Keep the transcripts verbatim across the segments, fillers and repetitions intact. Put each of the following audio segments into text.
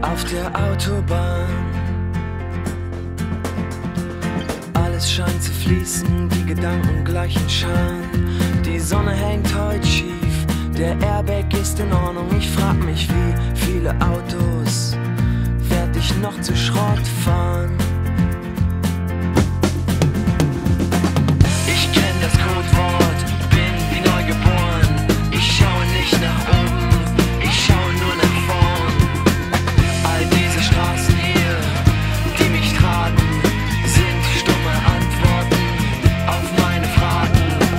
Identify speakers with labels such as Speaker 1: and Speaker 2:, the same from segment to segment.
Speaker 1: auf der Autobahn. Alles scheint zu fließen, die Gedanken gleichen Scharen. Die Sonne hängt heute schief, der Airbag ist in Ordnung. Ich frag mich, wie viele Autos werd ich noch zu Schrott fahren? Ich kenn das Codewort, bin wie neu geboren. Ich schaue nicht nach oben, ich schaue nur nach vorn. All diese Straßen hier, die mich tragen, sind stumme Antworten auf meine Fragen.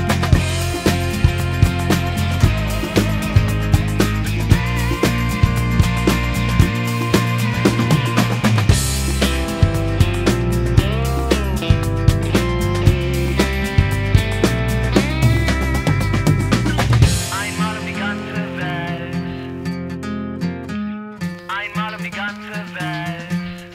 Speaker 1: Einmal um die ganze Welt, einmal um die ganze Welt.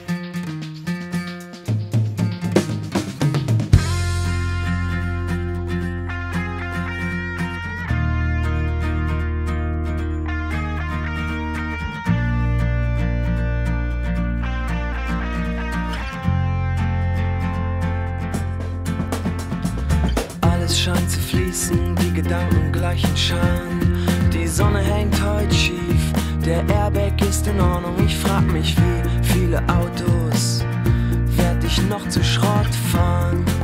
Speaker 1: Alles scheint zu fließen, die Gedanken gleichen Scharen. Die Sonne hängt heute schief, der Airbag ist in Ordnung. Ich frag mich, wie viele Autos werd ich noch zu Schrott fahren?